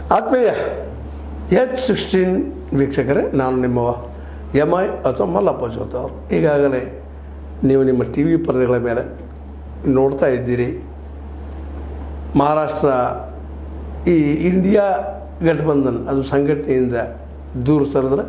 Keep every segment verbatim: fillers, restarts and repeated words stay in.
ಆತ್ಮೀಯ H sixteen ವೀಕ್ಷಕರೇ, ನಾನು ನಿಮ್ಮ ಎಮ್ ಐ ಅಥವಾ ಮಲ್ಲಪ್ಪ ಜೋತ ಅವರು. ಈಗಾಗಲೇ ನೀವು ನಿಮ್ಮ ಟಿ ವಿ ಪರದೆಗಳ ಮೇಲೆ ನೋಡ್ತಾ ಇದ್ದೀರಿ, ಮಹಾರಾಷ್ಟ್ರ ಈ ಇಂಡಿಯಾ ಗಠಬಂಧನ್ ಅದು ಸಂಘಟನೆಯಿಂದ ದೂರ ಸರಿದ್ರೆ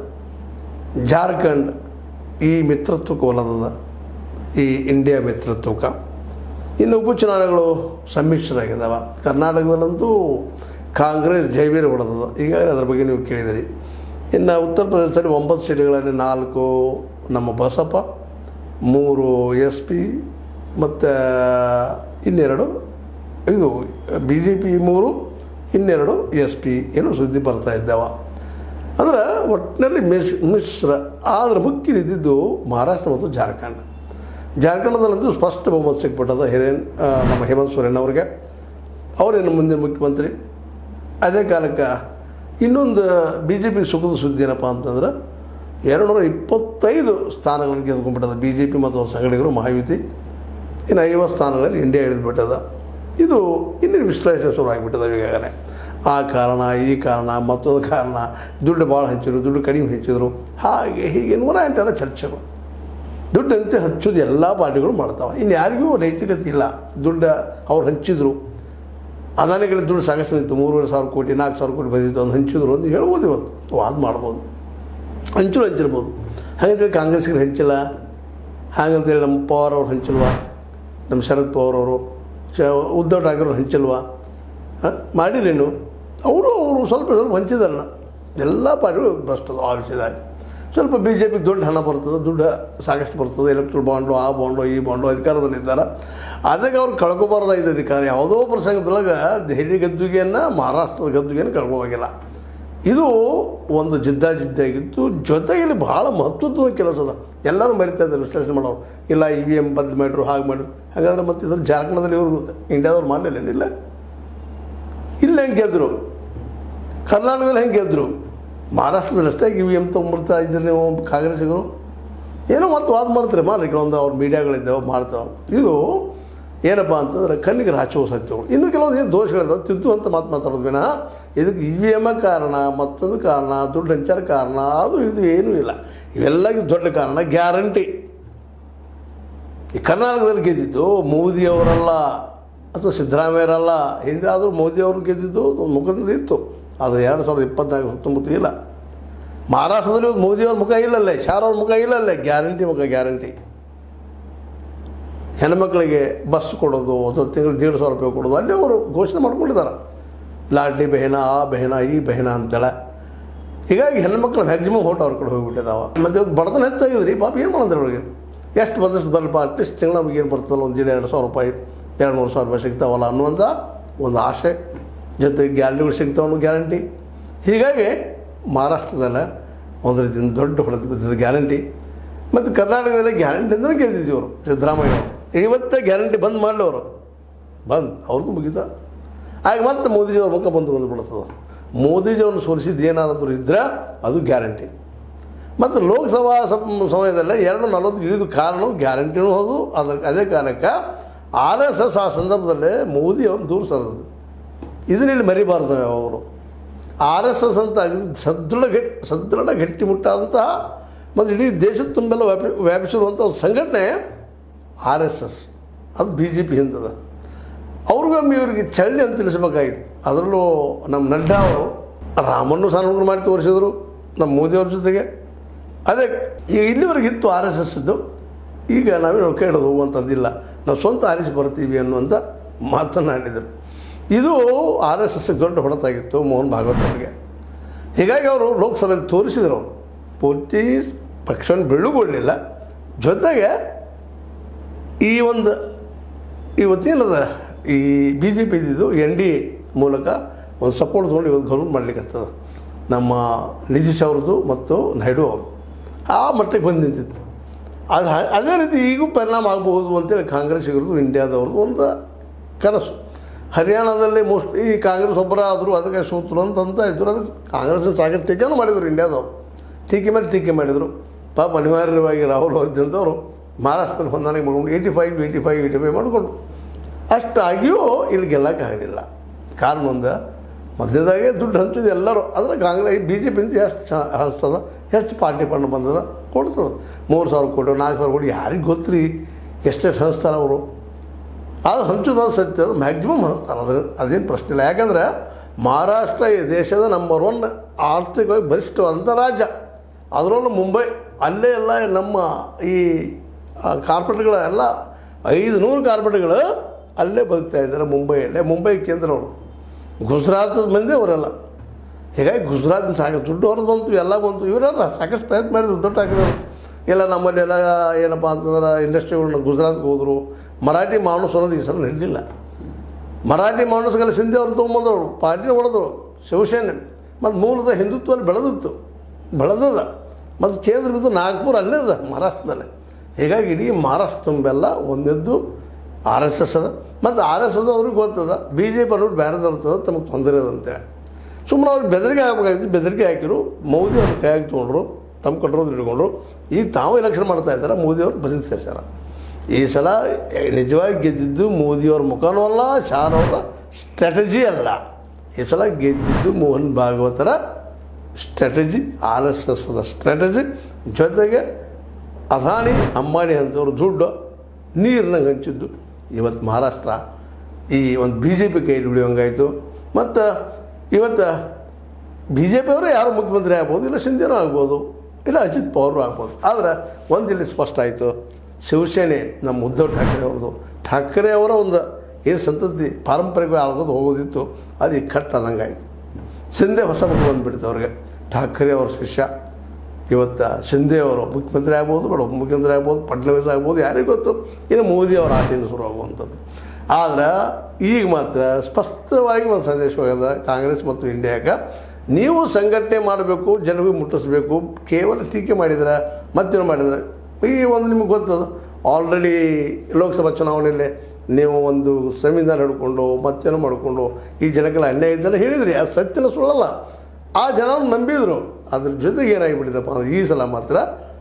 ಜಾರ್ಖಂಡ್ ಈ ಮಿತ್ರತ್ವಕ್ಕೆ ಒಲದದ, ಈ ಇಂಡಿಯಾ ಮಿತ್ರತ್ವಕ್ಕೆ. ಇನ್ನು ಉಪಚುನಾವಣೆಗಳು ಸಮ್ಮಿಶ್ರಾಗಿದ್ದಾವೆ. ಕರ್ನಾಟಕದಲ್ಲಂತೂ ಕಾಂಗ್ರೆಸ್ ಜೈವೀರ್ ಹೊಡೆದದ, ಈಗಾಗಲೇ ಅದರ ಬಗ್ಗೆ ನೀವು ಕೇಳಿದಿರಿ. ಇನ್ನು ಉತ್ತರ ಪ್ರದೇಶದಲ್ಲಿ ಒಂಬತ್ತು ಸೀಟ್ಗಳಲ್ಲಿ ನಾಲ್ಕು ನಮ್ಮ ಬಸಪ, ಮೂರು ಎಸ್ ಪಿ ಮತ್ತು ಇನ್ನೆರಡು ಇದು ಬಿ ಜೆ ಪಿ, ಮೂರು ಇನ್ನೆರಡು ಎಸ್ ಪಿ ಏನೋ ಸುದ್ದಿ ಬರ್ತಾ ಇದ್ದಾವೆ. ಅಂದ್ರೆ ಒಟ್ಟಿನಲ್ಲಿ ಮಿಶ್ ಮಿಶ್ರ ಆದರೆ ಮುಖ್ಯ ಇದ್ದಿದ್ದು ಮಹಾರಾಷ್ಟ್ರ ಮತ್ತು ಜಾರ್ಖಂಡ್. ಜಾರ್ಖಂಡದಲ್ಲಂತೂ ಸ್ಪಷ್ಟ ಬಹುಮತ ಸಿಕ್ಬಿಟ್ಟದ ಹಿರೇನ್ ನಮ್ಮ ಹೇಮಂತ್ ಸೊರೇನ್ ಅವ್ರಿಗೆ. ಅವರೇನು ಮುಂದಿನ ಮುಖ್ಯಮಂತ್ರಿ. ಅದೇ ಕಾಲಕ್ಕೆ ಇನ್ನೊಂದು ಬಿ ಜೆ ಪಿ ಸುಖದ ಸುದ್ದಿ ಏನಪ್ಪ ಅಂತಂದ್ರೆ ಎರಡು ನೂರ ಇಪ್ಪತ್ತೈದು ಸ್ಥಾನಗಳನ್ನು ಗೆದ್ಕೊಂಡ್ಬಿಟ್ಟದ ಬಿ ಜೆ ಪಿ ಮತ್ತು ಅವ್ರ ಸಂಘಟಕರು ಮಹಾಯುತಿ. ಇನ್ನು ಐವತ್ತು ಸ್ಥಾನಗಳಲ್ಲಿ ಇಂಡಿಯಾ ಹಿಡಿದುಬಿಟ್ಟದ. ಇದು ಇನ್ನೇನು ವಿಶ್ಲೇಷಣೆ ಶುರು ಆಗಿಬಿಟ್ಟದ ಈಗಾಗಲೇ. ಆ ಕಾರಣ, ಈ ಕಾರಣ, ಮತ್ತೊಂದು ಕಾರಣ, ದುಡ್ಡು ಭಾಳ ಹಂಚಿದ್ರು, ದುಡ್ಡು ಕಡಿಮೆ ಹೆಚ್ಚಿದ್ರು, ಹಾಗೆ ಹೀಗೆ ನೂರ ಎಂಟೆಲ್ಲ ಚರ್ಚೆಗಳು. ದುಡ್ಡಂತೆ ಹಚ್ಚೋದು ಎಲ್ಲ ಪಾರ್ಟಿಗಳು ಮಾಡ್ತಾವೆ. ಇನ್ನು ಯಾರಿಗೂ ನೈತಿಕತೆ ಇಲ್ಲ. ದುಡ್ಡು ಅವ್ರು ಹಂಚಿದ್ರು, ಅದಾನಿಗಳ ದುಡ್ಡು ಸಾಕಷ್ಟು ನಿಂತು, ಮೂರುವರೆ ಸಾವಿರ ಕೋಟಿ ನಾಲ್ಕು ಸಾವಿರ ಕೋಟಿ ಬಂದಿತ್ತು, ಒಂದು ಹಂಚಿದ್ರು ಅಂತ ಹೇಳ್ಬೋದು. ಇವತ್ತು ವಾದ ಮಾಡ್ಬೋದು, ಹಂಚಲು ಹಂಚಿರ್ಬೋದು. ಹಾಗಂತೇಳಿ ಕಾಂಗ್ರೆಸ್ಗೆ ಹಂಚಿಲ್ಲ, ಹಾಗಂತೇಳಿ ನಮ್ಮ ಪವಾರ್ ಅವ್ರು ಹಂಚಿಲ್ವಾ, ನಮ್ಮ ಶರದ್ ಪವಾರ್ ಅವರು, ಚ ಉದ್ಧವ್ ಠಾಕ್ರೆ ಹಂಚಿಲ್ವಾ, ಹಾಂ ಮಾಡಿರೇನು ಅವರು ಅವರು ಸ್ವಲ್ಪ ಸ್ವಲ್ಪ ಹಂಚಿದಾರಣ. ಎಲ್ಲ ಪಾರ್ಟಿಗಳು ಭ್ರಷ್ಟದ ಆ ವಿಷಯದಾಗ. ಸ್ವಲ್ಪ ಬಿ ಜೆ ಪಿಗೆ ದೊಡ್ಡ ಹಣ ಬರ್ತದೆ, ದುಡ್ಡು ಸಾಕಷ್ಟು ಬರ್ತದೆ, ಎಲೆಕ್ಟ್ರಲ್ ಬಾಂಡು, ಆ ಬಾಂಡು, ಈ ಬಾಂಡು, ಅಧಿಕಾರದಲ್ಲಿದ್ದಾರೆ. ಅದಕ್ಕೆ ಅವ್ರು ಕಳ್ಕೊಬಾರ್ದಾಗಿದೆ ಅಧಿಕಾರ. ಯಾವುದೋ ಪ್ರಸಂಗದೊಳಗೆ ದೆಹಲಿ ಗದ್ದುಗೆಯನ್ನು ಮಹಾರಾಷ್ಟ್ರದ ಗದ್ದುಗೆಯನ್ನು ಕಳ್ಕೊವಾಗಿಲ್ಲ. ಇದು ಒಂದು ಜಿದ್ದಾಜಿದ್ದಾಗಿತ್ತು. ಜೊತೆಗೆ ಇಲ್ಲಿ ಭಾಳ ಮಹತ್ವದ ಕೆಲಸ ಅದ. ಎಲ್ಲರೂ ಮರಿತಾ ಇದ್ದಾರೆ ವಿಶ್ಲೇಷಣೆ ಮಾಡೋರು. ಇಲ್ಲ ಇ ವಿ ಎಮ್ ಬದಲು ಮಾಡಿದ್ರು, ಹಾಗೆ ಮಾಡಿದ್ರು. ಹಾಗಾದ್ರೆ ಮತ್ತು ಇದ್ರ ಜಾರ್ಖಂಡದಲ್ಲಿ ಇವರು ಇಂಡಿಯಾದವ್ರು ಮಾಡಲಿಲ್ಲ ಏನಿಲ್ಲ. ಇಲ್ಲಿ ಹೆಂಗೆ ಗೆದ್ದರು, ಕರ್ನಾಟಕದಲ್ಲಿ ಹೆಂಗೆ ಗೆದ್ದರು, ಮಹಾರಾಷ್ಟ್ರದಲ್ಲಿ ಅಷ್ಟೇ ಇ ವಿ ಎಮ್ ತೊಗೊಂಬರ್ತಾ ಇದ್ದೀರಿ ನೀವು ಕಾಂಗ್ರೆಸ್ಸಿಗರು. ಏನೋ ಮತ್ತು ವಾದ ಮಾಡ್ತಾರೆ, ಮಾಡ್ರಿ ಕೆಲವೊಂದು ಅವ್ರ ಮೀಡಿಯಾಗಳಿದ್ದಾವೆ ಮಾಡ್ತಾವೆ. ಇದು ಏನಪ್ಪ ಅಂತಂದ್ರೆ ಕಣ್ಣಿಗೆ ರಾಚುವ ಸತ್ಯಗಳು. ಇನ್ನೂ ಕೆಲವೊಂದು ಏನು ದೋಷಗಳಿದ್ದಾವೆ, ತಿದ್ದು ಅಂತ ಮಾತು ಮಾತಾಡೋದು ವಿನ ಇದಕ್ಕೆ ಇ ವಿ ಎಮ್ ಕಾರಣ, ಮತ್ತೊಂದು ಕಾರಣ, ದುಡ್ಡು ಹಂಚಾರ ಕಾರಣ, ಅದು ಇದು ಏನೂ ಇಲ್ಲ. ಇವೆಲ್ಲಕ್ಕೆ ದೊಡ್ಡ ಕಾರಣ ಗ್ಯಾರಂಟಿ. ಈ ಕರ್ನಾಟಕದಲ್ಲಿ ಗೆದ್ದಿದ್ದು ಮೋದಿಯವರಲ್ಲ ಅಥವಾ ಸಿದ್ದರಾಮಯ್ಯರಲ್ಲ. ಹಿಂದೆ ಆದರೂ ಮೋದಿಯವರು ಗೆದ್ದಿದ್ದು ಮುಖದಿಂದ ಇತ್ತು. ಆದರೆ ಎರಡು ಸಾವಿರದ ಇಪ್ಪತ್ನಾಲ್ಕು ಹತ್ತೊಂಬತ್ತು ಇಲ್ಲ. ಮಹಾರಾಷ್ಟ್ರದಲ್ಲಿ ಒಂದು ಮೋದಿಯವ್ರ ಮುಖ ಇಲ್ಲಲ್ಲೇ, ಶಾರವ್ರ ಮುಖ ಇಲ್ಲಲ್ಲೇ, ಗ್ಯಾರಂಟಿ ಮುಖ ಗ್ಯಾರಂಟಿ. ಹೆಣ್ಮಕ್ಳಿಗೆ ಬಸ್ ಕೊಡೋದು, ಅಥವಾ ತಿಂಗಳು ದೇಡು ಸಾವಿರ ರೂಪಾಯಿ ಕೊಡೋದು, ಅಲ್ಲಿ ಅವರು ಘೋಷಣೆ ಮಾಡ್ಕೊಂಡಿದ್ದಾರೆ. ಲಾಡ್ಲಿ ಬೆಹನ, ಆ ಬೆಹನ, ಈ ಬೆಹನ ಅಂತೇಳಿ. ಹೀಗಾಗಿ ಹೆಣ್ಮಕ್ಳು ಮ್ಯಾಕ್ಸಿಮಮ್ ಓಟ್ ಅವ್ರ ಕಡೆ ಹೋಗಿಬಿಟ್ಟಿದ್ದಾವೆ. ಮತ್ತು ಇವತ್ತು ಬಡತನ ಹೆಚ್ಚಾಗಿದ್ರಿ ಪಾಪ ಏನು ಮಾಡಿದ್ರೆ ಅವ್ರಿಗೆ ಎಷ್ಟು ಬಂದಷ್ಟು ಬರಲ್ಪ, ಅಟ್ಲೀಸ್ಟ್ ತಿಂಗಳು ನಮಗೆ ಏನು ಬರ್ತದಲ್ಲ, ಒಂದು ದಿನ ಎರಡು ಸಾವಿರ ರೂಪಾಯಿ, ಎರಡು ಮೂರು ಸಾವಿರ ರೂಪಾಯಿ ಸಿಗ್ತಾವಲ್ಲ ಅನ್ನುವಂಥ ಒಂದು ಆಸೆ. ಜೊತೆಗೆ ಗ್ಯಾರಂಟಿಗಳು ಸಿಗ್ತಾವೆ ಅನ್ನೋ ಗ್ಯಾರಂಟಿ. ಹೀಗಾಗಿ ಮಹಾರಾಷ್ಟ್ರದಲ್ಲೇ ಒಂದು ರೀತಿಯಿಂದ ದೊಡ್ಡ ಹೊಡೆದು ಬಿದ್ದಿದ್ದು ಗ್ಯಾರಂಟಿ. ಮತ್ತು ಕರ್ನಾಟಕದಲ್ಲೇ ಗ್ಯಾರಂಟಿ ಅಂದರೆ ಗೆದ್ದಿದ್ದೀವಿ ಅವರು ಸಿದ್ದರಾಮಯ್ಯ ಅವರು. ಇವತ್ತೇ ಗ್ಯಾರಂಟಿ ಬಂದ್ ಮಾಡಲಿ ಅವರು, ಬಂದು ಅವ್ರದ್ದು ಮುಗಿತ. ಆಗ ಮತ್ತೆ ಮೋದಿಜಿಯವ್ರ ಮುಖ ಬಂದು ಬಂದು ಬಿಡ್ತದೆ. ಮೋದಿಜಿಯವ್ರನ್ನ ಸೋಲಿಸಿದ್ದು ಏನಾದರೂ ಇದ್ದರೆ ಅದು ಗ್ಯಾರಂಟಿ. ಮತ್ತು ಲೋಕಸಭಾ ಸಮಯದಲ್ಲೇ ಎರಡು ನಲ್ವತ್ತು ಇಳಿದು ಕಾರಣ ಗ್ಯಾರಂಟಿನೂ ಹೌದು. ಅದರ ಅದೇ ಕಾರಣಕ್ಕೆ ಆರ್ ಎಸ್ ಎಸ್ ಆ ಸಂದರ್ಭದಲ್ಲೇ ಮೋದಿ ಅವ್ರನ್ನ ದೂರ ಸರಿದದ್ದು. ಇದನ್ನಿಲ್ಲಿ ಮರಿಬಾರ್ದು ಅವರು. ಆರ್ ಎಸ್ ಎಸ್ ಅಂತ ಸದೃಢ ಗಟ್ಟಿ ಸದೃಢ ಗಟ್ಟಿಮುಟ್ಟಾದಂತಹ ಮತ್ತು ಇಡೀ ದೇಶದ ತುಂಬೆಲ್ಲ ವ್ಯಾಪಿ ವ್ಯಾಪಿಸಿರುವಂಥ ಒಂದು ಸಂಘಟನೆ ಆರ್ ಎಸ್ ಎಸ್. ಅದು ಬಿ ಜೆ ಪಿ ಹಿಂದದ. ಅವ್ರಿಗೊಮ್ಮೆ ಇವ್ರಿಗೆ ಚಳ್ಳಿ ಅಂತ ತಿಳಿಸ್ಬೇಕಾಗಿತ್ತು. ಅದರಲ್ಲೂ ನಮ್ಮ ನಡ್ಡಾ ಅವರು ರಾಮನ್ನು ಸಾನುಗ್ರಹ ಮಾಡಿ ತೋರಿಸಿದ್ರು ನಮ್ಮ ಮೋದಿಯವ್ರ ಜೊತೆಗೆ. ಅದೇ ಈಗ ಇಲ್ಲಿವರೆಗೆ ಇತ್ತು ಆರ್ ಎಸ್ ಎಸ್ ಇದ್ದು. ಈಗ ನಾವೇನು ಕೇಳೋದು ಹೋಗುವಂಥದ್ದಿಲ್ಲ, ನಾವು ಸ್ವಂತ ಆರಿಸಿ ಬರ್ತೀವಿ ಅನ್ನುವಂಥ ಮಾತನಾಡಿದರು. ಇದು ಆರ್ ಎಸ್ ಎಸ್ಗೆ ದೊಡ್ಡ ಹೊಡೆತಾಗಿತ್ತು ಮೋಹನ್ ಭಾಗವತ್ ಅವರಿಗೆ. ಹೀಗಾಗಿ ಅವರು ಲೋಕಸಭೆಯಲ್ಲಿ ತೋರಿಸಿದರು. ಅವರು ಪೂರ್ತಿ ಪಕ್ಷವನ್ನು ಬೆಳ್ಳುಗೊಳ್ಳಲಿಲ್ಲ. ಜೊತೆಗೆ ಈ ಒಂದು ಇವತ್ತೇನದ ಈ ಬಿ ಜೆ ಪಿ ಇದ್ದಿದ್ದು ಎನ್ ಡಿ ಎ ಮೂಲಕ ಒಂದು ಸಪೋರ್ಟ್ ತೊಗೊಂಡು ಇವತ್ತು ಗೌರ್ಮೆಂಟ್ ಮಾಡಲಿಕ್ಕೆ ಆಗ್ತದೆ. ನಮ್ಮ ನಿತೀಶ್ ಅವ್ರದ್ದು ಮತ್ತು ನಾಯ್ಡು ಅವರು ಆ ಮಟ್ಟಕ್ಕೆ ಬಂದು ನಿಂತಿತ್ತು. ಅದು ಅದೇ ರೀತಿ ಈಗೂ ಪರಿಣಾಮ ಆಗಬಹುದು ಅಂತೇಳಿ ಕಾಂಗ್ರೆಸ್ಸಿಗರದು ಇಂಡಿಯಾದವ್ರದ್ದು ಒಂದು ಕನಸು. ಹರಿಯಾಣದಲ್ಲಿ ಮೋಸ್ಟ್ಲಿ ಈ ಕಾಂಗ್ರೆಸ್ ಒಬ್ಬರ ಆದರೂ ಅದಕ್ಕೆ ಸೋತರು ಅಂತಂತ ಇದ್ದರು. ಅದಕ್ಕೆ ಕಾಂಗ್ರೆಸ್ನ ಸಾಕಷ್ಟು ಟೀಕೆನೂ ಮಾಡಿದರು ಇಂಡಿಯಾದವರು. ಟೀಕೆ ಮೇಲೆ ಟೀಕೆ ಮಾಡಿದರು. ಪಾಪ ಅನಿವಾರ್ಯವಾಗಿ ರಾಹುಲ್ ಗಾಂಧಿಯಂಥವ್ರು ಮಹಾರಾಷ್ಟ್ರದಲ್ಲಿ ಹೊಂದಾಣಿಕೆ ಮಾಡ್ಕೊಂಡು eighty five eighty five eighty five ಮಾಡಿಕೊಂಡು ಅಷ್ಟಾಗಿಯೂ ಇಲ್ಲಿ ಗೆಲ್ಲಕ್ಕಾಗಲಿಲ್ಲ. ಕಾರಣ ಒಂದು ಮೊದಲನೇದಾಗೆ ದುಡ್ಡು ಹಂಚಿದ್ದು ಎಲ್ಲರೂ ಆದರೆ ಕಾಂಗ್ರೆಸ್ ಬಿ ಜೆ ಪಿಂದ ಎಷ್ಟು ಚ ಹಂಚ್ತದ ಎಷ್ಟು ಪಾರ್ಟಿ ಫಂಡ್ ಬಂದದ ಕೊಡ್ತದೆ ಮೂರು ಸಾವಿರ ಕೋಟಿ ನಾಲ್ಕು ಸಾವಿರ ಕೋಟಿ ಯಾರಿಗೆ ಗೊತ್ತು ರೀ ಎಷ್ಟೆಷ್ಟು ಹಂಚ್ತಾರೆ ಅವರು ಆದರೆ ಹಂಚೋದು ಸತ್ಯ ಅದು ಮ್ಯಾಕ್ಸಿಮಮ್ ಹಂಚ್ತಾರೆ ಅದ್ರ ಅದೇನು ಪ್ರಶ್ನೆ ಇಲ್ಲ ಯಾಕಂದ್ರೆ ಮಹಾರಾಷ್ಟ್ರ ಈ ದೇಶದ ನಂಬರ್ ಒನ್ ಆರ್ಥಿಕವಾಗಿ ಬಲಿಷ್ಠವಾದಂಥ ರಾಜ್ಯ ಅದರಲ್ಲೂ ಮುಂಬೈ ಅಲ್ಲೇ ಎಲ್ಲ ನಮ್ಮ ಈ ಕಾರ್ಪೊರೇಟ್ಗಳ ಎಲ್ಲ ಐದು ನೂರು ಕಾರ್ಪೊರೇಟ್ಗಳು ಅಲ್ಲೇ ಬದುಕ್ತಾ ಇದ್ದಾರೆ ಮುಂಬೈಯಲ್ಲೇ ಮುಂಬೈ ಕೇಂದ್ರ ಅವರು ಗುಜರಾತದ ಮಂದಿ ಅವರೆಲ್ಲ ಹೀಗಾಗಿ ಗುಜರಾತಿನ ಸಾಕಷ್ಟು ದುಡ್ಡು ಹೊರದು ಬಂತು ಎಲ್ಲ ಬಂತು ಇವರೆಲ್ಲ ಸಾಕಷ್ಟು ಪ್ರಯತ್ನ ಮಾಡಿದ್ರು ದುಡ್ಡು ಹಾಕಿರೋರು ಎಲ್ಲ ನಮ್ಮಲ್ಲೆಲ್ಲ ಏನಪ್ಪ ಅಂತಂದ್ರೆ ಇಂಡಸ್ಟ್ರಿಗಳನ್ನ ಗುಜರಾತ್ಗೆ ಹೋದರು ಮರಾಠಿ ಮಾಣೂಸ್ ಅನ್ನೋದು ಈ ಸಲ ನಡೀಲಿಲ್ಲ ಮರಾಠಿ ಮಾಣೂಸ್ಗೆಲ್ಲ ಸಿಂಧಿ ಅವ್ರನ್ನ ತೊಗೊಂಬಂದವರು ಪಾರ್ಟಿನ ಹೊಡೆದ್ರು ಶಿವಸೇನೆ ಮತ್ತು ಮೂಲದ ಹಿಂದುತ್ವದಲ್ಲಿ ಬೆಳೆದಿತ್ತು ಬೆಳೆದದ ಮತ್ತು ಕೇಂದ್ರ ಬಿದ್ದು ನಾಗ್ಪುರ ಅಲ್ಲೇ ಅದ ಮಹಾರಾಷ್ಟ್ರದಲ್ಲೇ ಹೀಗಾಗಿ ಇಡೀ ಮಹಾರಾಷ್ಟ್ರ ತುಂಬೆಲ್ಲ ಒಂದಿದ್ದು ಆರ್ ಎಸ್ ಎಸ್ ಅದ ಮತ್ತು ಆರ್ ಎಸ್ ಎಸ್ ಅವ್ರಿಗೆ ಗೊತ್ತದ ಬಿ ಜೆ ಪಿ ಅನ್ನೋದು ಬೇರೆದರ್ತದ ತಮಗೆ ತೊಂದರೆ ಅದ ಅಂತೇಳಿ ಸುಮ್ಮನೆ ಅವ್ರಿಗೆ ಬೆದರಿಕೆ ಹಾಕಬೇಕಾಗಿತ್ತು ಬೆದರಿಕೆ ಹಾಕಿರು ಮೋದಿ ಅವ್ರ ಕೈಯಾಗಿ ತೊಗೊಂಡ್ರು ತಮ್ಮ ಕಂಟ್ರೋಲ್ ಇಟ್ಕೊಂಡ್ರು ಈಗ ತಾವು ಎಲೆಕ್ಷನ್ ಮಾಡ್ತಾ ಇದ್ದಾರೆ ಮೋದಿಯವ್ರು ಬದಲು ಸೇರಿಸ್ಯಾರ ಈ ಸಲ ನಿಜವಾಗಿ ಗೆದ್ದಿದ್ದು ಮೋದಿಯವ್ರ ಮುಖನೂ ಅಲ್ಲ ಶಾರ್ ಅವರ ಸ್ಟ್ರಾಟಜಿ ಅಲ್ಲ ಈ ಸಲ ಗೆದ್ದಿದ್ದು ಮೋಹನ್ ಭಾಗವತರ ಸ್ಟ್ರಾಟಜಿ ಆರ್ ಎಸ್ ಎಸ್ದ ಸ್ಟ್ರಾಟಜಿ ಜೊತೆಗೆ ಅದಾನಿ ಅಂಬಾನಿ ಅಂತವ್ರು ದುಡ್ಡು ನೀರಿನಂಗೆ ಹಂಚಿದ್ದು ಇವತ್ತು ಮಹಾರಾಷ್ಟ್ರ ಈ ಒಂದು ಬಿ ಜೆ ಪಿ ಕೈಲಿ ಹಿಡಿಯೋಂಗಾಯಿತು ಮತ್ತು ಇವತ್ತು ಬಿ ಜೆ ಪಿಯವರೇ ಯಾರು ಮುಖ್ಯಮಂತ್ರಿ ಆಗ್ಬೋದು ಇಲ್ಲ ಶಿಂದೇನೂ ಆಗ್ಬೋದು ಇಲ್ಲ ಅಜಿತ್ ಪವಾರು ಆಗ್ಬೋದು ಆದರೆ ಒಂದಿಲ್ಲಿ ಸ್ಪಷ್ಟ ಆಯಿತು ಶಿವಸೇನೆ ನಮ್ಮ ಉದ್ಧವ್ ಠಾಕ್ರೆ ಅವ್ರದ್ದು ಠಾಕ್ರೆ ಅವರ ಒಂದು ಏನು ಸಂತತಿ ಪಾರಂಪರಿಕವಾಗಿ ಆಳ್ಬೋದು ಹೋಗೋದಿತ್ತು ಅದು ಈಗ ಕಟ್ ಆದಂಗೆ ಆಯಿತು ಶಿಂದೆ ಹೊಸ ಮುಖ ಬಂದುಬಿಡ್ತು ಅವ್ರಿಗೆ ಠಾಕ್ರೆ ಅವ್ರ ಶಿಷ್ಯ ಇವತ್ತು ಶಿಂದೆ ಅವರು ಮುಖ್ಯಮಂತ್ರಿ ಆಗ್ಬೋದು ಬೇಡ ಉಪಮುಖ್ಯಮಂತ್ರಿ ಆಗ್ಬೋದು ಫಡ್ನವೀಸ್ ಆಗ್ಬೋದು ಯಾರಿಗೂ ಗೊತ್ತು ಇನ್ನು ಮೋದಿ ಅವರ ಆಟಿನ ಶುರು ಆಗುವಂಥದ್ದು ಆದ್ರೆ ಈಗ ಮಾತ್ರ ಸ್ಪಷ್ಟವಾಗಿ ಒಂದು ಸಂದೇಶ ಹೋಗ್ಯದ ಕಾಂಗ್ರೆಸ್ ಮತ್ತು ಇಂಡಿಯಾಗೆ ನೀವು ಸಂಘಟನೆ ಮಾಡಬೇಕು ಜನರಿಗೆ ಮುಟ್ಟಿಸ್ಬೇಕು ಕೇವಲ ಟೀಕೆ ಮಾಡಿದ್ರೆ ಮತ್ತೇನು ಮಾಡಿದ್ರೆ ಈ ಒಂದು ನಿಮಗೆ ಗೊತ್ತದ ಆಲ್ರೆಡಿ ಲೋಕಸಭಾ ಚುನಾವಣೆಯಲ್ಲಿ ನೀವು ಒಂದು ಸಂವಿಧಾನ ಹಿಡ್ಕೊಂಡು ಮತ್ತೇನೋ ಮಾಡಿಕೊಂಡು ಈ ಜನಕ್ಕೆಲ್ಲ ಅನ್ಯಾಯ ಇದ್ದಲ್ಲ ಹೇಳಿದ್ರಿ ಅದು ಸತ್ಯನ ಸುಳ್ಳಲ್ಲ ಆ ಜನ ನಂಬಿದ್ರು ಅದ್ರ ಜೊತೆಗೆ ಏನಾಗಿಬಿಟ್ಟಿದ್ದಪ್ಪ ಅಂದ್ರೆ ಈ ಸಲ ಮಾತ್ರ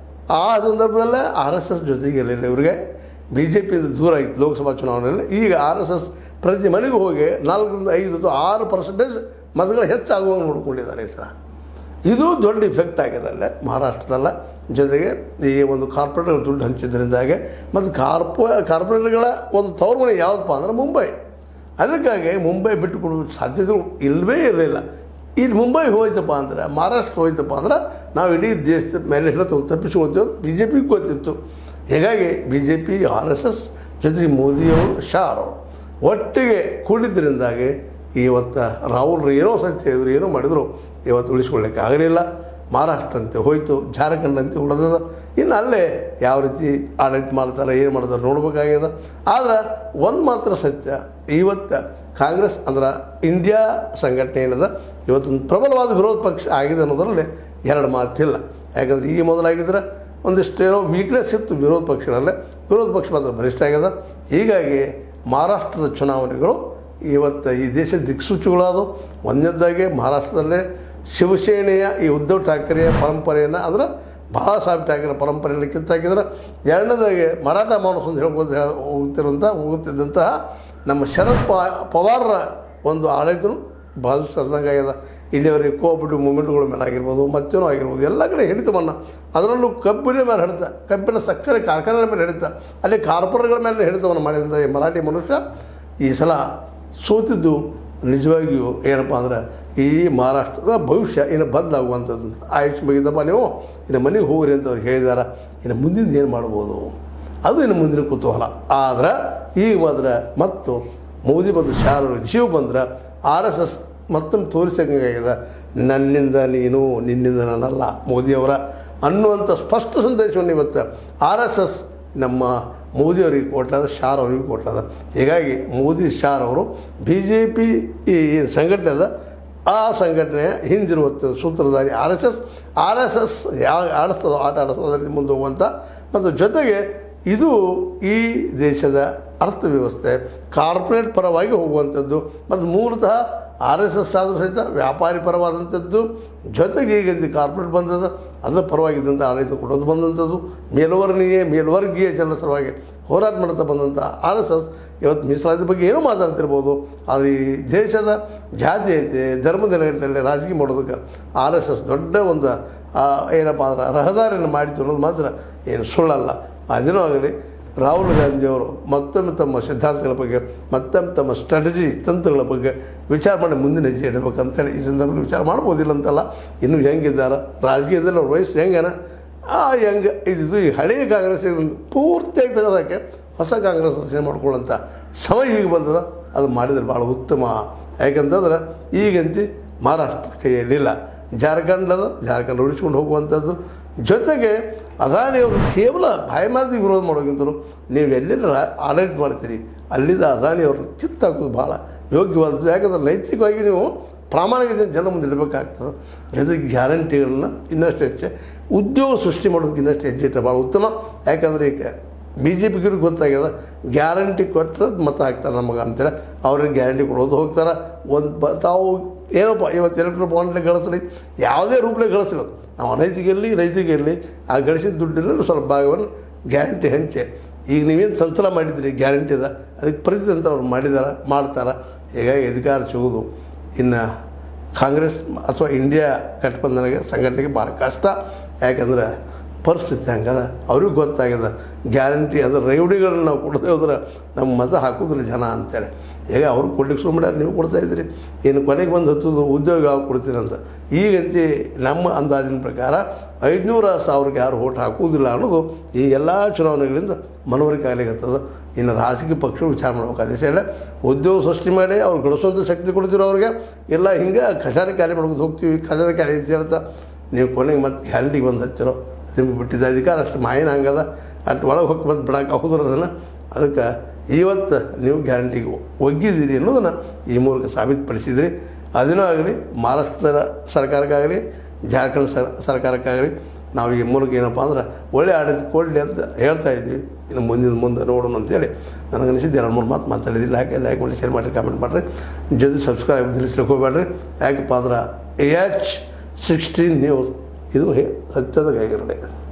ಆ ಸಂದರ್ಭದಲ್ಲೇ ಆರ್ ಎಸ್ ಎಸ್ ಜೊತೆಗೆ ಇರಲಿಲ್ಲ ಇವರಿಗೆ ಬಿ ಜೆ ಪಿಯಿಂದ ದೂರ ಆಗಿತ್ತು ಲೋಕಸಭಾ ಚುನಾವಣೆಯಲ್ಲಿ ಈಗ ಆರ್ ಎಸ್ ಎಸ್ ಪ್ರತಿ ಮನೆಗೂ ಹೋಗಿ ನಾಲ್ಕರಿಂದ ಐದು ಅಥವಾ ಆರು ಪರ್ಸೆಂಟೇಜ್ ಮತಗಳು ಹೆಚ್ಚಾಗುವಂಗೆ ನೋಡ್ಕೊಂಡಿದ್ದಾರೆ ಈ ಸಲ ಇದು ದೊಡ್ಡ ಇಫೆಕ್ಟ್ ಆಗಿದೆ ಅಲ್ಲೇ ಮಹಾರಾಷ್ಟ್ರದಲ್ಲ ಜೊತೆಗೆ ಈ ಒಂದು ಕಾರ್ಪೊರೇಟ್ಗಳ ದುಡ್ಡು ಹಂಚಿದ್ರಿಂದಾಗೆ ಮತ್ತು ಕಾರ್ಪೊ ಕಾರ್ಪೊರೇಟ್ಗಳ ಒಂದು ತವರು ಮನೆ ಯಾವುದಪ್ಪ ಅಂದ್ರೆ ಮುಂಬೈ ಅದಕ್ಕಾಗಿ ಮುಂಬೈ ಬಿಟ್ಟು ಕೊಡುವ ಸಾಧ್ಯತೆಗಳು ಇಲ್ಲವೇ ಇರಲಿಲ್ಲ ಇಲ್ಲಿ ಮುಂಬೈ ಹೋಯ್ತಪ್ಪ ಅಂದ್ರೆ ಮಹಾರಾಷ್ಟ್ರ ಹೋಯ್ತಪ್ಪ ಅಂದ್ರೆ ನಾವು ಇಡೀ ದೇಶದ ಮೇಲೆ ಹೇಳೋ ತಪ್ಪಿಸ್ಕೊಳ್ತೀವಿ ಬಿ ಜೆ ಪಿಗೆ ಗೊತ್ತಿತ್ತು ಹೀಗಾಗಿ B J P R S S ಜೊತೆಗೆ ಮೋದಿಯವರು ಶಾ ಅವರು ಒಟ್ಟಿಗೆ ಕೂಡಿದ್ದರಿಂದಾಗಿ ಇವತ್ತು ರಾಹುಲ್ ಏನೋ ಸತ್ಯ ಹೇಳಿದ್ರು ಏನೋ ಮಾಡಿದ್ರು ಇವತ್ತು ಉಳಿಸ್ಕೊಳ್ಳಿಕ್ಕೆ ಆಗಲಿಲ್ಲ ಮಹಾರಾಷ್ಟ್ರ ಅಂತೆ ಹೋಯಿತು ಜಾರ್ಖಂಡ್ ಅಂತೆ ಉಳಿದದ ಇನ್ನು ಅಲ್ಲೇ ಯಾವ ರೀತಿ ಆಡಳಿತ ಮಾಡ್ತಾರೆ ಏನು ಮಾಡ್ತಾರೆ ನೋಡ್ಬೇಕಾಗ್ಯದ ಆದ್ರೆ ಒಂದು ಮಾತ್ರ ಸತ್ಯ ಇವತ್ತು ಕಾಂಗ್ರೆಸ್ ಅಂದ್ರೆ ಇಂಡಿಯಾ ಸಂಘಟನೆ ಏನದ ಇವತ್ತೊಂದು ಪ್ರಬಲವಾದ ವಿರೋಧ ಪಕ್ಷ ಆಗಿದೆ ಅನ್ನೋದರಲ್ಲಿ ಎರಡು ಮಾತಿಲ್ಲ ಯಾಕಂದ್ರೆ ಈ ಮೊದಲಾಗಿದ್ರೆ ಒಂದಿಷ್ಟು ಏನೋ ವೀಕ್ನೆಸ್ ಇತ್ತು ವಿರೋಧ ಪಕ್ಷಗಳಲ್ಲೇ ವಿರೋಧ ಪಕ್ಷ ಮಾತ್ರ ಬಲಿಷ್ಠ ಆಗ್ಯದ ಹೀಗಾಗಿ ಮಹಾರಾಷ್ಟ್ರದ ಚುನಾವಣೆಗಳು ಇವತ್ತು ಈ ದೇಶದ ದಿಕ್ಸೂಚಿಗಳಾದವು ಒಂದನೇದಾಗಿ ಮಹಾರಾಷ್ಟ್ರದಲ್ಲೇ ಶಿವಸೇನೆಯ ಈ ಉದ್ಧವ್ ಠಾಕ್ರೆಯ ಪರಂಪರೆಯನ್ನು ಅಂದ್ರೆ ಭಾಳ ಸಾಹೇಬ್ ಠಾಕ್ರೆ ಪರಂಪರೆಯನ್ನು ಕಿತ್ತಾಕಿದ್ರೆ ಎರಡನೇದಾಗಿ ಮರಾಠ ಮಾನಸ್ ಅಂತ ಹೇಳ್ಬೋದು ಹೋಗ್ತಿರುವಂಥ ಹೋಗುತ್ತಿದ್ದಂತಹ ನಮ್ಮ ಶರದ್ ಪವಾರರ ಒಂದು ಆಡಳಿತನೂ ಭಾಳ ಸದಂಗಾಗ್ಯದ ಇಲ್ಲಿಯವರೆಗೆ ಕೋಆಪರೇಟಿವ್ ಮೂಮೆಂಟ್ಗಳ ಮೇಲೆ ಆಗಿರ್ಬೋದು ಮತ್ತೇನೋ ಆಗಿರ್ಬೋದು ಎಲ್ಲ ಕಡೆ ಹಿಡಿತವನ್ನ ಅದರಲ್ಲೂ ಕಬ್ಬಿನ ಮೇಲೆ ಹಿಡಿತ ಕಬ್ಬಿನ ಸಕ್ಕರೆ ಕಾರ್ಖಾನೆಗಳ ಮೇಲೆ ಹಿಡಿತ ಅಲ್ಲಿ ಕಾರ್ಪೊರೇಟ್ಗಳ ಮೇಲೆ ಹಿಡಿತವನ್ನು ಮಾಡಿದಂಥ ಈ ಮರಾಠಿ ಮನುಷ್ಯ ಈ ಸಲ ಸೋತಿದ್ದು ನಿಜವಾಗಿಯೂ ಏನಪ್ಪ ಅಂದ್ರೆ ಈ ಮಹಾರಾಷ್ಟ್ರದ ಭವಿಷ್ಯ ಇನ್ನು ಬದಲಾಗುವಂಥದ್ದು ಆಯುಷ್ ಮುಗಿದಪ್ಪ ನೀವು ಇನ್ನು ಮನೆಗೆ ಹೋಗ್ರಿ ಅಂತ ಅವ್ರು ಹೇಳಿದಾರ ಇನ್ನು ಮುಂದಿನ ಏನು ಮಾಡ್ಬೋದು ಅದು ಇನ್ನು ಮುಂದಿನ ಕುತೂಹಲ ಆದ್ರೆ ಈಗ ಮಾತ್ರ ಮತ್ತು ಮೋದಿ ಮತ್ತು ಶಾರು ಜೀವ ಬಂದ್ರೆ ಆರ್ ಎಸ್ ಎಸ್ ಮತ್ತೊಮ್ಮೆ ತೋರಿಸಂಗಾಗಿದೆ ನನ್ನಿಂದ ನೀನು ನಿನ್ನಿಂದ ನಾನಲ್ಲ ಮೋದಿಯವರ ಅನ್ನುವಂಥ ಸ್ಪಷ್ಟ ಸಂದೇಶವನ್ನು ಇವತ್ತು ಆರ್ ಎಸ್ ಎಸ್ ನಮ್ಮ ಮೋದಿಯವರಿಗೆ ಕೊಟ್ಟದ ಶಾರ್ ಅವರಿಗೆ ಕೊಟ್ಟದ ಹೀಗಾಗಿ ಮೋದಿ ಶಾರ್ ಅವರು ಬಿ ಜೆ ಪಿ ಈ ಸಂಘಟನೆ ಅದ ಆ ಸಂಘಟನೆಯ ಹಿಂದಿರುವಂಥ ಸೂತ್ರಧಾರಿ R S S R S S ಯಾವ ಆಡಿಸ್ತದೋ ಆಟ ಆಡಿಸ್ತೋ ಅದರಲ್ಲಿ ಮುಂದೆ ಹೋಗುವಂಥ ಮತ್ತು ಜೊತೆಗೆ ಇದು ಈ ದೇಶದ ಅರ್ಥವ್ಯವಸ್ಥೆ ಕಾರ್ಪೊರೇಟ್ ಪರವಾಗಿ ಹೋಗುವಂಥದ್ದು ಮತ್ತು ಮೂಲತಃ ಆರ್ ಎಸ್ ಎಸ್ ಆದರೂ ಸಹಿತ ವ್ಯಾಪಾರಿ ಪರವಾದಂಥದ್ದು, ಜೊತೆಗೆ ಈಗಂತ ಕಾರ್ಪೊರೇಟ್ ಬಂದದ ಅದರ ಪರವಾಗಿದ್ದಂಥ ಆಡಳಿತ ಕೊಡೋದು ಬಂದಂಥದ್ದು, ಮೇಲ್ವರ್ಣೀಯ ಮೇಲ್ವರ್ಗೀಯ ಜನರ ಸಲುವಾಗಿ ಹೋರಾಟ ಮಾಡ್ತಾ ಬಂದಂಥ ಆರ್ ಎಸ್ ಎಸ್ ಇವತ್ತು ಮೀಸಲಾತಿ ಬಗ್ಗೆ ಏನೋ ಮಾತಾಡ್ತಿರ್ಬೋದು, ಆದರೆ ಈ ದೇಶದ ಜಾತಿ ಐತೆ ಧರ್ಮದ ನೆಲೆಯಲ್ಲಿ ರಾಜಕೀಯ ಮಾಡೋದಕ್ಕೆ ಆರ್ ಎಸ್ ಎಸ್ ದೊಡ್ಡ ಒಂದು ಏನಪ್ಪ ಅಂದ್ರೆ ರಹದಾರಿಯನ್ನು ಮಾಡಿತು ಅನ್ನೋದು ಮಾತ್ರ ಏನು ಸುಳ್ಳಲ್ಲ. ಅದೇನೋ ಆಗಲಿ, ರಾಹುಲ್ ಗಾಂಧಿಯವರು ಮತ್ತೊಮ್ಮೆ ತಮ್ಮ ಸಿದ್ಧಾಂತಗಳ ಬಗ್ಗೆ ಮತ್ತೊಮ್ಮೆ ತಮ್ಮ ಸ್ಟ್ರಾಟಜಿ ತಂತ್ರಗಳ ಬಗ್ಗೆ ವಿಚಾರ ಮಾಡಿ ಮುಂದಿನ ಹೆಜ್ಜೆ ಇಡಬೇಕಂತೇಳಿ ಈ ಸಂದರ್ಭದಲ್ಲಿ ವಿಚಾರ ಮಾಡ್ಬೋದಿಲ್ಲ ಅಂತಲ್ಲ. ಇನ್ನೂ ಹೆಂಗಿದ್ದಾರೆ ರಾಜಕೀಯದಲ್ಲಿ ಅವ್ರ ವಯಸ್ಸು ಹೆಂಗನ ಆ ಹೆಂಗೆ ಇದ್ದು ಈ ಹಳೆಯ ಕಾಂಗ್ರೆಸ್ ಪೂರ್ತಿಯಾಗಿ ತೆಗೆದಕ್ಕೆ ಹೊಸ ಕಾಂಗ್ರೆಸ್ ರಚನೆ ಮಾಡ್ಕೊಳ್ಳೋಂಥ ಸಮಯ ಈಗ ಬಂದದ. ಅದು ಮಾಡಿದರೆ ಭಾಳ ಉತ್ತಮ. ಯಾಕಂತಂದ್ರೆ ಈಗಂತ ಮಹಾರಾಷ್ಟ್ರ ಕೈಯಲ್ಲಿಲ್ಲ, ಜಾರ್ಖಂಡ್ ಅದ, ಜಾರ್ಖಂಡ್ ಉಳಿಸ್ಕೊಂಡು ಹೋಗುವಂಥದ್ದು. ಜೊತೆಗೆ ಅದಾನಿಯವರು ಕೇವಲ ಬಾಯಿ ಮಾತಿಗೆ ವಿರೋಧ ಮಾಡೋಕ್ಕಿಂತಲೂ ನೀವು ಎಲ್ಲೆಲ್ಲ ಆಡಳಿತ ಮಾಡ್ತೀರಿ ಅಲ್ಲಿಂದ ಅದಾನಿಯವ್ರನ್ನ ಕಿತ್ತಾಕೋದು ಭಾಳ ಯೋಗ್ಯವಾದದ್ದು. ಯಾಕಂದ್ರೆ ನೈತಿಕವಾಗಿ ನೀವು ಪ್ರಾಮಾಣಿಕತೆ ಜನ ಮುಂದೆ ಇಡಬೇಕಾಗ್ತದೆ. ಜೊತೆಗೆ ಗ್ಯಾರಂಟಿಗಳನ್ನ ಇನ್ನಷ್ಟು ಹೆಚ್ಚು ಉದ್ಯೋಗ ಸೃಷ್ಟಿ ಮಾಡೋದಕ್ಕೆ ಇನ್ನಷ್ಟು ಹೆಜ್ಜೆ ಇಟ್ಟರೆ ಭಾಳ ಉತ್ತಮ. ಯಾಕಂದರೆ ಈಗ ಬಿ ಜೆ ಪಿಗಿವ್ರಿಗೆ ಗೊತ್ತಾಗ್ಯದ, ಗ್ಯಾರಂಟಿ ಕೊಟ್ಟರೆ ಮತ ಹಾಕ್ತಾರೆ ನಮಗೆ ಅಂತೇಳಿ ಅವ್ರಿಗೆ ಗ್ಯಾರಂಟಿ ಕೊಡೋದು ಹೋಗ್ತಾರೆ. ಒಂದು ಬ ತಾವು ಏನಪ್ಪ ಇವತ್ತು ಎಲೆಕ್ಟ್ರಿಕ್ ಬಾಂಡ್ಲೆ ಗಳಿಸಲಿ ಯಾವುದೇ ರೂಪಲೆ ಗಳಿಸಲಿ ನಾವು ಅನೈತಿಗಿರಲಿ ನೈತಿಗಿರಲಿ ಆ ಗಳಿಸಿದ ದುಡ್ಡಿನಲ್ಲಿ ಸ್ವಲ್ಪ ಭಾಗವನ್ನು ಗ್ಯಾರಂಟಿ ಹಂಚೆ. ಈಗ ನೀವೇನು ತಂತ್ರ ಮಾಡಿದ್ರಿ ಗ್ಯಾರಂಟಿದ ಅದಕ್ಕೆ ಪ್ರತಿತಂತ್ರ ಅವ್ರು ಮಾಡಿದಾರ ಮಾಡ್ತಾರೆ. ಹೀಗಾಗಿ ಅಧಿಕಾರ ಸಿಗೋದು ಇನ್ನು ಕಾಂಗ್ರೆಸ್ ಅಥವಾ ಇಂಡಿಯಾ ಗಠಬಂಧನಿಗೆ ಸಂಘಟನೆಗೆ ಭಾಳ ಕಷ್ಟ. ಯಾಕಂದ್ರೆ ಪರಿಸ್ಥಿತಿ ಹಂಗದ, ಅವ್ರಿಗೆ ಗೊತ್ತಾಗ್ಯದ ಗ್ಯಾರಂಟಿ ಅಂದ್ರೆ ರೈವಡಿಗಳನ್ನ ನಾವು ಕೊಡದೆ ಹೋದ್ರೆ ನಮ್ಮ ಮತ ಹಾಕೋದಿಲ್ಲ ಜನ ಅಂತೇಳಿ. ಈಗ ಅವ್ರಿಗೆ ಕೊಡ್ಲಿಕ್ಕೆ ಶುರು ಮಾಡ್ಯಾರ, ನೀವು ಕೊಡ್ತಾಯಿದ್ರಿ, ಇನ್ನು ಕೊನೆಗೆ ಬಂದು ಹತ್ತದು ಉದ್ಯೋಗ ಯಾವಾಗ ಕೊಡ್ತೀರಿ ಅಂತ. ಈಗಂತೆ ನಮ್ಮ ಅಂದಾಜಿನ ಪ್ರಕಾರ ಐದುನೂರ ಸಾವಿರಕ್ಕೆ ಯಾರು ಓಟ್ ಹಾಕುವುದಿಲ್ಲ ಅನ್ನೋದು ಈ ಎಲ್ಲ ಚುನಾವಣೆಗಳಿಂದ ಮನವರಿಕೆ ಆಗ್ಲಿಕ್ಕತ್ತದ. ಇನ್ನು ರಾಜಕೀಯ ಪಕ್ಷಗಳು ವಿಚಾರ ಮಾಡ್ಬೇಕು. ಅದೇ ಹೇಳ ಉದ್ಯೋಗ ಸೃಷ್ಟಿ ಮಾಡಿ ಅವ್ರು ಗಳಿಸುವಂಥ ಶಕ್ತಿ ಕೊಡ್ತೀರೋ ಅವ್ರಿಗೆ, ಎಲ್ಲ ಹಿಂಗೆ ಖಜಾನೆ ಕಾರ್ಯ ಮಾಡ್ಕೊಂಡು ಹೋಗ್ತೀವಿ, ಖಜಾನೆ ಕಾರ್ಯ ಅಂತ ಹೇಳ್ತಾ ನೀವು ಕೊನೆಗೆ ಮತ್ತೆ ಗ್ಯಾರಂಟಿಗೆ ಬಂದು ಹಚ್ಚಿರೋ ನಿಮ್ಗೆ ಬಿಟ್ಟಿದ್ದ ಅಧಿಕಾರ ಅಷ್ಟು ಮಾಯಿನ ಹಂಗದ, ಅಷ್ಟು ಒಳಗೆ ಹೋಗಿ ಬಂದು ಬಿಡೋಕೆ ಆಗೋದ್ರ ಅದನ್ನು. ಅದಕ್ಕೆ ಇವತ್ತು ನೀವು ಗ್ಯಾರಂಟಿಗೆ ಒಗ್ಗಿದ್ದೀರಿ ಅನ್ನೋದನ್ನು ಈ ಮೂಲಕ ಸಾಬೀತುಪಡಿಸಿದ್ರಿ. ಅದೇನೋ ಆಗಲಿ, ಮಹಾರಾಷ್ಟ್ರದ ಸರ್ಕಾರಕ್ಕಾಗಲಿ ಜಾರ್ಖಂಡ್ ಸರ್ ಸರ್ಕಾರಕ್ಕಾಗಲಿ ನಾವು ಈ ಮೂಲಕ ಏನಪ್ಪ ಅಂದ್ರೆ ಒಳ್ಳೆ ಆಡಳಿತ ಕೊಡಲಿ ಅಂತ ಹೇಳ್ತಾ ಇದ್ದೀವಿ. ಇನ್ನು ಮುಂದಿನ ಮುಂದೆ ನೋಡೋಣ ಅಂತೇಳಿ ನನಗೆ ಅನಿಸಿದ್ದು ಎರಡು ಮೂರು ಮಾತು ಮಾತಾಡಿದ್ದಿಲ್ಲ. ಯಾಕೆ ಲೈಕ್ ಮಾಡಿ ಶೇರ್ ಮಾಡಿರಿ ಕಾಮೆಂಟ್ ಮಾಡಿರಿ, ಜೊತೆ ಸಬ್ಸ್ಕ್ರೈಬ್ ತಿಳಿಸ್ಲಿಕ್ಕೆ ಹೋಗ್ಬೇಡ್ರಿ. ಯಾಕಪ್ಪ ಅಂದ್ರೆ ಎಚ್ ಸಿಕ್ಸ್ಟೀನ್ ನ್ಯೂಸ್ ಇದು ಸತ್ಯದ ಕೈಗಿರಲಿ.